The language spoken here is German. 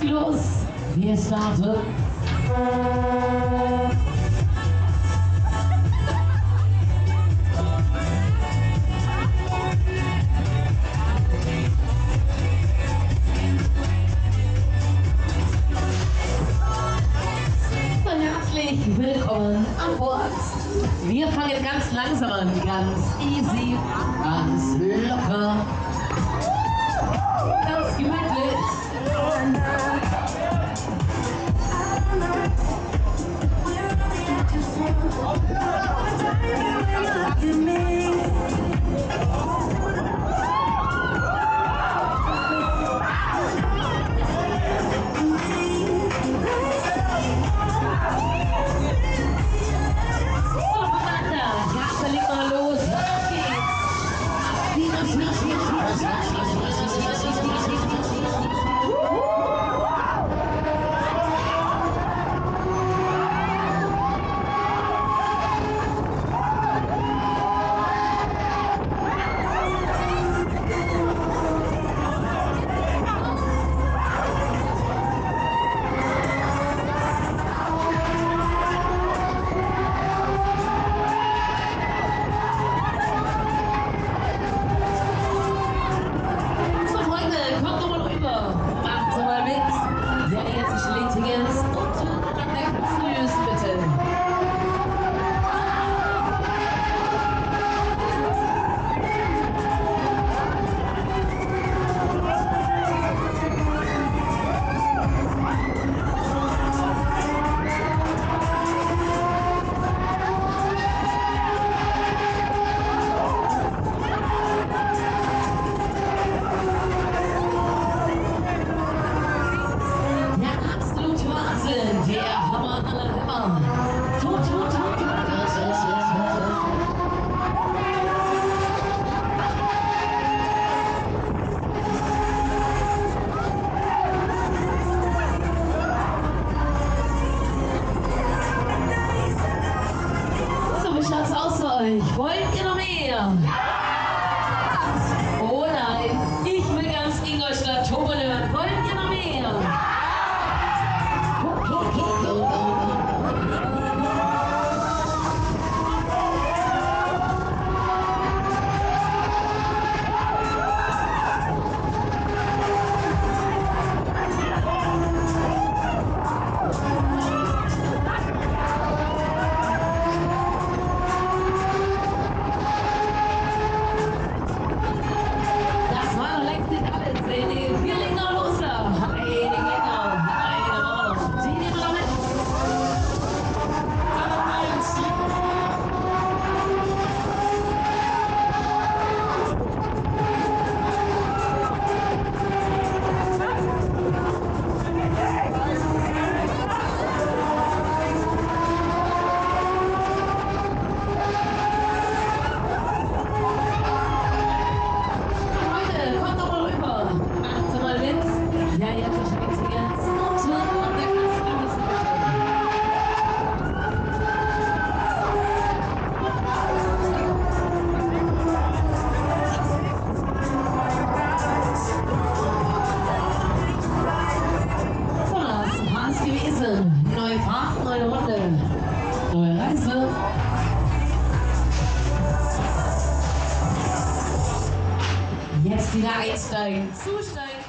los. Wir starten. Herzlich willkommen an Bord. Wir fangen ganz langsam an, ganz easy, ganz locker, ganz gemütlich. Wollt ihr noch mehr? Oh nein, ich will ganz Ingolstädter toben hören. Wollt ihr noch mehr? Neue Fahrt, neue Runde, neue Reise. Jetzt wieder einsteigen, zusteigen.